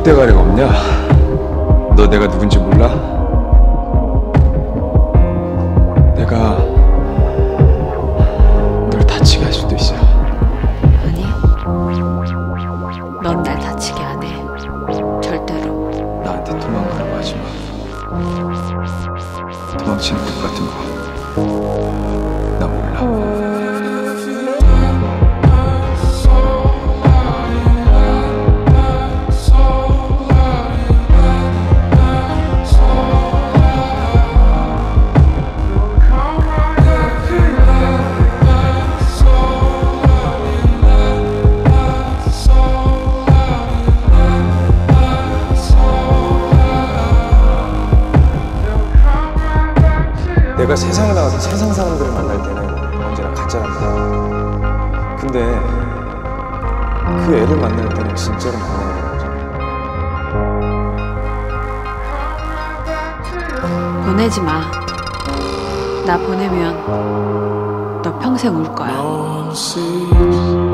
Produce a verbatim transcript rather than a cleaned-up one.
대가리가 없냐? 너 내가 누군지 몰라? 내가 널 다치게 할 수도 있어. 아니, 넌 날 다치게 안 해. 절대로. 나한테 도망가라고 하지 마. 도망치는 것 같은 거 나 몰라. 내가 세상에 나가서 세상 사람들을 만날 때는 언제나 가짜란 말이야. 근데 그 애를 만날 때는 진짜로 만나는 거잖아. 보내지 마. 나 보내면 너 평생 울 거야.